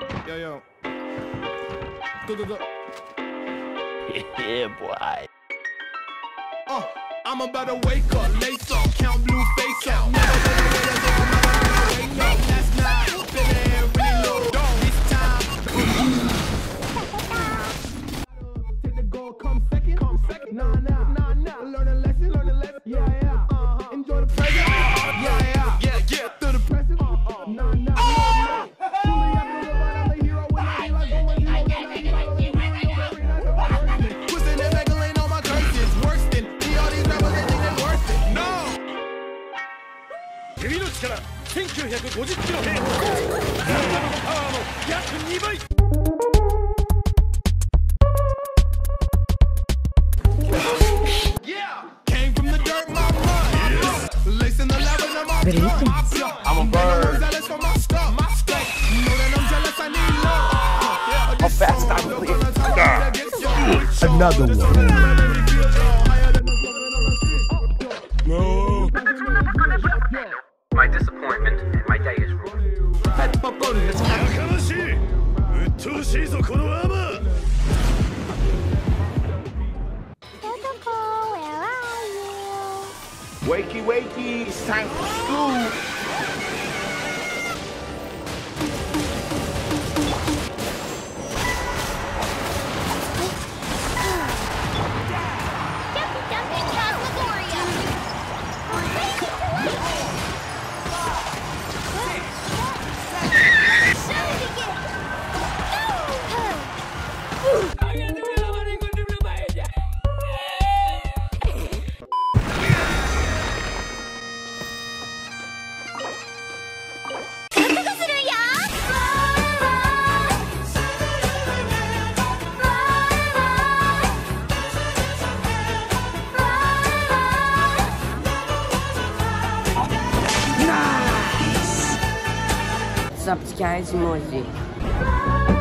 Yo. Yeah, boy. I'm about to wake up, lace up, count blue face out. Last night, feeling really low. This time, take the goal, come second. Nah. Learn a lesson. Yeah. Enjoy the present. Yeah. Through the present. Nah. Truly, I'm a hero when I twisting and megling all my curses. Worse than all these rappers, they think they worth it. No! 指の力1950キロ平方体のパワーの約2倍。 Came from the dirt, my run. Lacing the lavin of my blood. I'm a bird. Zealous for my stuff. Know that I'm jealous, I need love. How fast I'm Another one. My disappointment and my day is ruined. やかましい。鬱陶しいぞこのアーマー。 Protocol, where are you? Wakey, it's time for school. Jumpy, Phasmagoria! What's up, guys? Emoji.